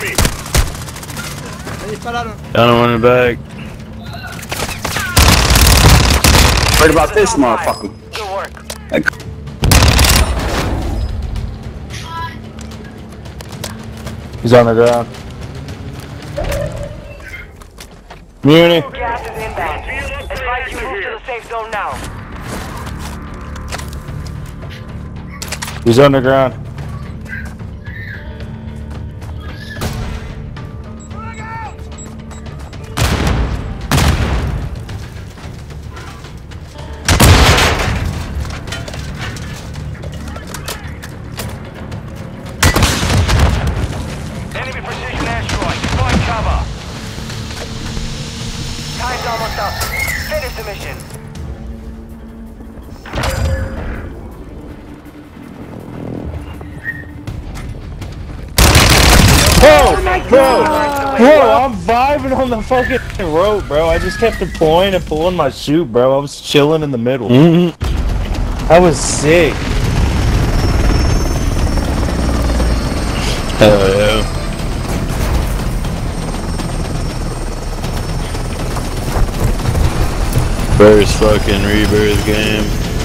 Me dispararon. Down on one in the back. Right about this motherfucker. Good work. He's on the ground. Muni. Gas is inbound. Advise you move to the safe zone now. He's underground. Enemy precision airstrike. Find cover. Time's almost up. Finish the mission. Bro, I'm vibing on the fucking rope, bro. I just kept deploying and pulling my chute, bro. I was chilling in the middle. That was sick. Hell yeah. First fucking Rebirth game.